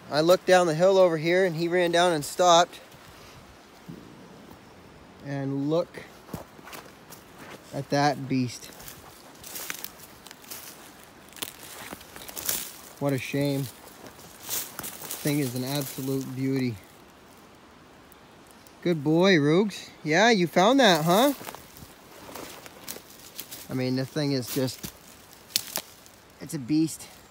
I looked down the hill over here and he ran down and stopped. And look at that beast. What a shame. Thing is an absolute beauty. Good boy, Roogs. Yeah, you found that, huh? I mean, this thing is just, it's a beast.